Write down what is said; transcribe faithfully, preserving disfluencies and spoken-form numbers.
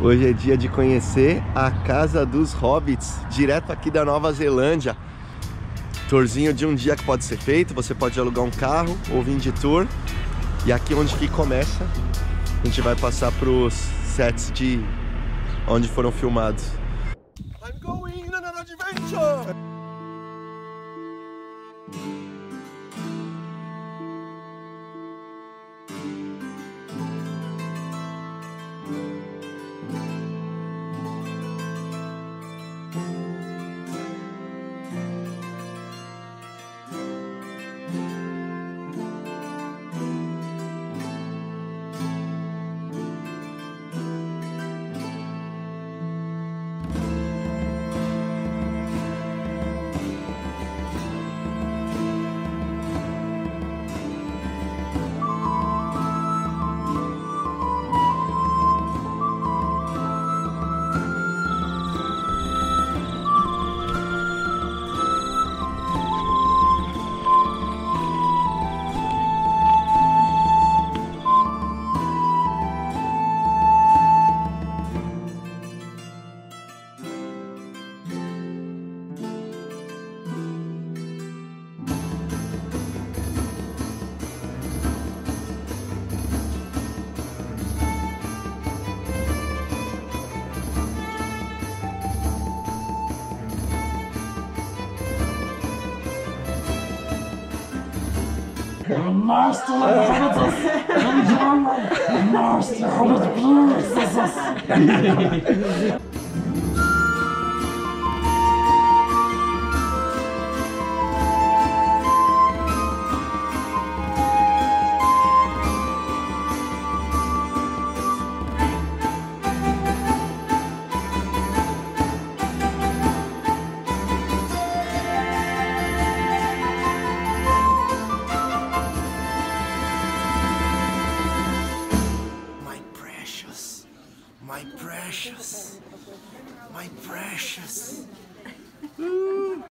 Hoje é dia de conhecer a Casa dos Hobbits, direto aqui da Nova Zelândia. Tourzinho de um dia que pode ser feito, você pode alugar um carro ou vir de tour. E aqui onde que começa, a gente vai passar para os sets de onde foram filmados. I'm going on an adventure! Master Hobbits! Master Hobbit Blues! My precious, my precious.